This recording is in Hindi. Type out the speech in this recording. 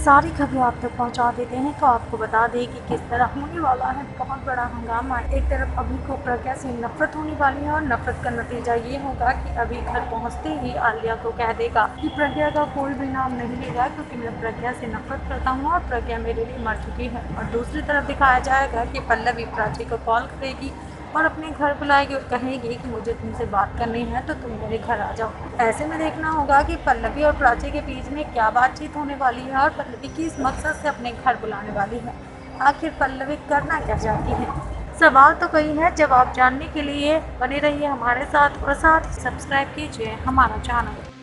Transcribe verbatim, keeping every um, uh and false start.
सारी खबरें आप तक पहुंचा देते हैं। तो आपको बता दें कि किस तरह होने वाला है बहुत बड़ा हंगामा। एक तरफ अभी को प्रज्ञा से नफरत होने वाली है और नफरत का नतीजा ये होगा कि अभी घर पहुंचते ही आलिया को कह देगा कि प्रज्ञा का कोई भी नाम नहीं लेगा, क्योंकि मैं प्रज्ञा से नफरत करता हूँ और प्रज्ञा मेरे लिए मर चुकी है। और दूसरी तरफ दिखाया जाएगा कि पल्लवी प्राची को कॉल करेगी और अपने घर बुलाएगी और कहेगी कि मुझे तुमसे बात करनी है तो तुम मेरे घर आ जाओ। ऐसे में देखना होगा कि पल्लवी और प्राची के बीच में क्या बातचीत होने वाली है और पल्लवी किस मकसद से अपने घर बुलाने वाली है। आखिर पल्लवी करना क्या चाहती है? सवाल तो कई है, जवाब जानने के लिए बने रहिए हमारे साथ और साथ सब्सक्राइब कीजिए हमारा चैनल।